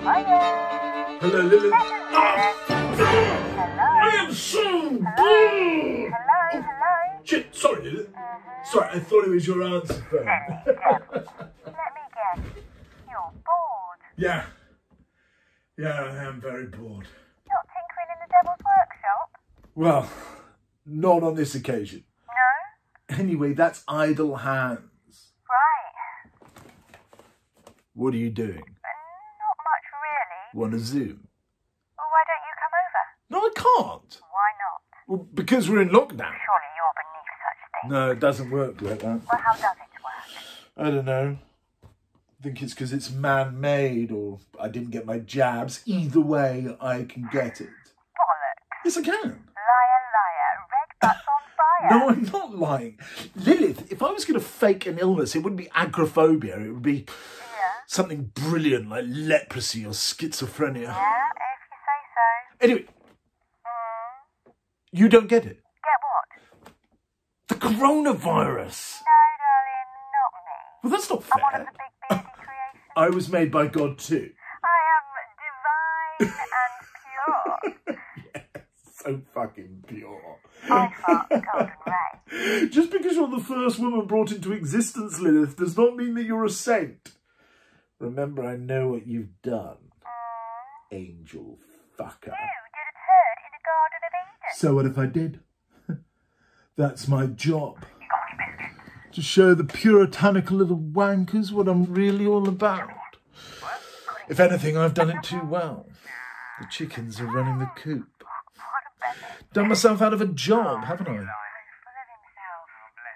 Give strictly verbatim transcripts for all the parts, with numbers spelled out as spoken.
Hello, Lily. Ah! I am so bored. Hello, hello. Shit, sorry, Lily. Sorry, I thought it was your answer phone. Let me guess. You're bored. Yeah. Yeah, I am very bored. Not tinkering in the devil's workshop? Well, not on this occasion. No? Anyway, that's idle hands. Right. What are you doing? Not much, really. Want to Zoom? Well, why don't you come over? No, I can't. Why not? Well, because we're in lockdown. Surely you're beneath such things. No, it doesn't work like that. Well, how does it work? I don't know. I think it's because it's man-made or I didn't get my jabs. Either way, I can get it. Bollocks. Yes, I can. Liar, liar. Red butts on fire. No, I'm not lying. Lilith, if I was going to fake an illness, it wouldn't be agoraphobia. It would be Yeah. something brilliant like leprosy or schizophrenia. Yeah, if you say so. Anyway, Mm. you don't get it. Get what? The coronavirus. No, darling, not me. Well, that's not I'm one of fair. the big beardy creations. I was made by God too. I am divine and pure. Yes, so fucking pure. I fart the golden ray. Just because you're the first woman brought into existence, Lilith, does not mean that you're a saint. Remember, I know what you've done. Mm. Angel fucker. You did a turd in the Garden of Eden. So what if I did? That's my job. You got any biscuits? To show the puritanical little wankers what I'm really all about. If anything, I've done it too well. The chickens are running the coop. What a belly. Done myself out of a job, haven't I? Full of himself.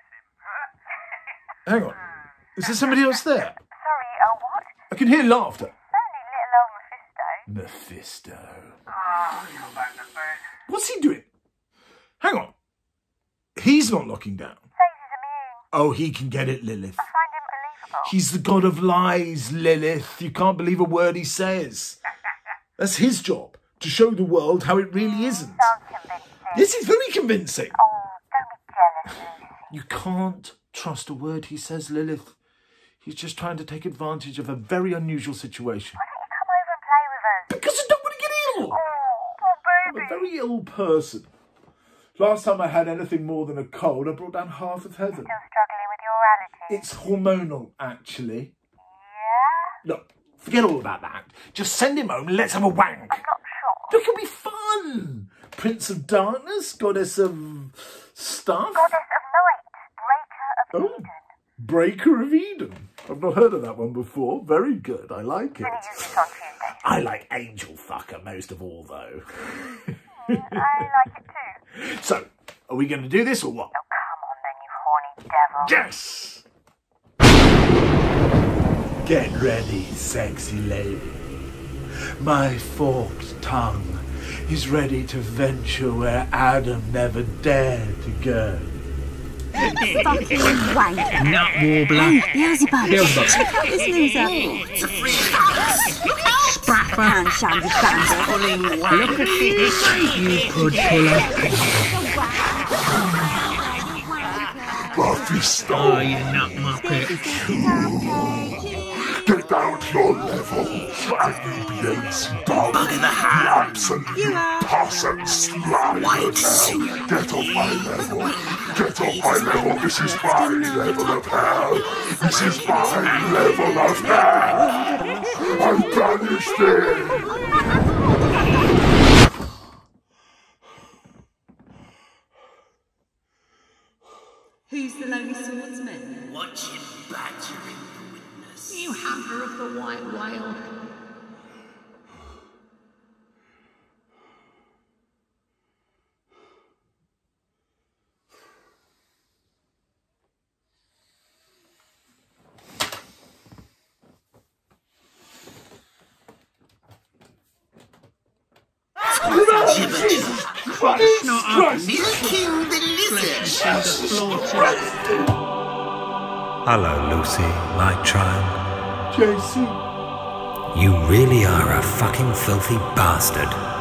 Hang on. Is there somebody else there? Sorry, oh what? I can hear laughter. Only little old Mephisto. Mephisto. Oh, you're back to bed. What's he doing? Hang on. He's not locking down. Says he's immune. Oh, he can get it, Lilith. I find him believable. He's the god of lies, Lilith. You can't believe a word he says. That's his job, to show the world how it really isn't. Sounds convincing. Yes, it's very convincing. Oh, don't be jealous, Lucy. You can't trust a word he says, Lilith. He's just trying to take advantage of a very unusual situation. Why don't you come over and play with us? Because I don't want to get ill. Oh, poor I'm baby. a very ill person. Last time I had anything more than a cold, I brought down half of heaven. Still struggling with your allergies? It's hormonal, actually. Yeah? Look, forget all about that. Just send him home and let's have a wank. I'm not sure. Look, it'll be fun. Prince of Darkness, Goddess of Stuff. Goddess of Night, Breaker of Oh, Eden. Breaker of Eden. I've not heard of that one before. Very good. I like it. Gonna use this on Tuesday. I like Angel Fucker most of all, though. I like it too. So, are we going to do this or what? Oh, come on then, you horny devil. Yes! Get ready, sexy lady. My forked tongue is ready to venture where Adam never dared to go. Fucking wank. Nut warbler. Beelzebub. Beelzebub. Check out this loser. It's a free pass. Sprapper. And Shandy Bandit. Pulling wank. Look at this. You could pull up. Mephisto, Oh, you nut muppet. get down to your level, and you Beelzebub, Bugger the hand. absolute puss and slime. White singer. Get off my level, get off my level, this is my level of hell, this is my level of hell, I'm banished in. Who's the lonely swordsman? Watch him badgering the witness. You hunter of the white whale. It's not up. Milking the lizard. Send the floor to Hello, Lucy, my child. J C. You really are a fucking filthy bastard.